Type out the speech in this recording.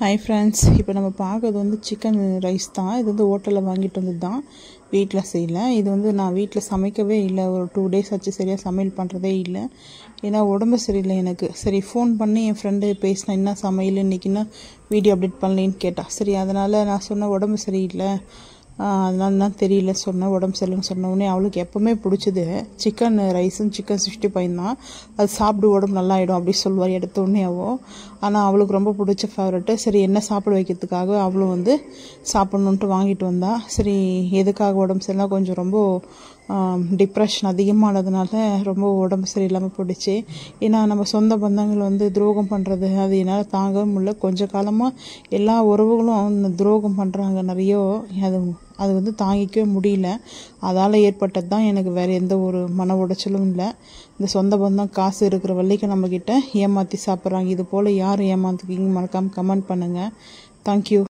Hi friends, இப்போ நம்ம பார்க்குறது வந்து சிக்கன் ரைஸ் தான். இது வந்து ஹோட்டலில் வாங்கிட்டு வந்தது தான், வீட்டில் செய்யலை. இது வந்து நான் வீட்டில் சமைக்கவே இல்லை. ஒரு 2 days ஆச்சு சரியாக சமையல் பண்ணுறதே இல்லை. ஏன்னா உடம்பு சரியில்லை எனக்கு. சரி ஃபோன் பண்ணி என் ஃப்ரெண்டு பேசினேன், என்ன சமையல் இன்றைக்கின்னா வீடியோ அப்டேட் பண்ணலேன்னு கேட்டால். சரி அதனால் நான் சொன்னேன் உடம்பு சரியில்லை, அதனால தான் தெரியல சொன்னேன். உடம்பு சரியில்லைன்னு சொன்னோடனே அவளுக்கு எப்போவுமே பிடிச்சது சிக்கன் ரைஸும் சிக்கன் 65 தான். அது சாப்பிடு உடம்பு நல்லாயிடும் அப்படி சொல்லுவார் எடுத்தோடனே அவள். ஆனால் அவளுக்கு ரொம்ப பிடிச்ச ஃபேவரெட்டு. சரி என்ன சாப்பிட வைக்கிறதுக்காக அவளும் வந்து சாப்பிட்ணுன்ட்டு வாங்கிட்டு வந்தா. சரி எதுக்காக உடம்பு சரியில்லை, கொஞ்சம் ரொம்ப டிப்ரெஷன் அதிகமானதுனால ரொம்ப உடம்பு சரியில்லாமல் போயிடுச்சு. ஏன்னா நம்ம சொந்த பந்தங்கள் வந்து துரோகம் பண்ணுறது அது என்னால் தாங்கவே முடியல. கொஞ்ச காலமாக எல்லா உறவுகளும் துரோகம் பண்ணுறாங்க நிறைய. அது வந்து தாங்கிக்கவே முடியல. அதால் ஏற்பட்டது தான். எனக்கு வேறு எந்த ஒரு மன உடைச்சலும் இல்லை. இந்த சொந்த பந்தம் காசு இருக்கிற வரைக்கும் நம்மக்கிட்ட ஏமாற்றி சாப்பிட்றாங்க. இது போல் யார் ஏமாத்துக்கீங்க மறக்காமல் கமெண்ட் பண்ணுங்கள். தேங்க்யூ.